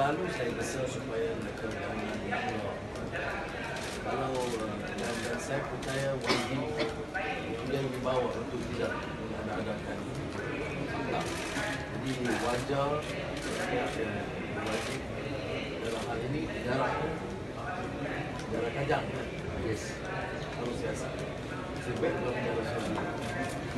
selalu saya rasa supaya mereka jangan dialog. Kalau dan saya percaya wajib yang dibawa untuk tidak mengada-adakan. Jadi wajar wajib dalam hal ini jarak kajang. Yes, harus siasat. Sebaik kalau jarak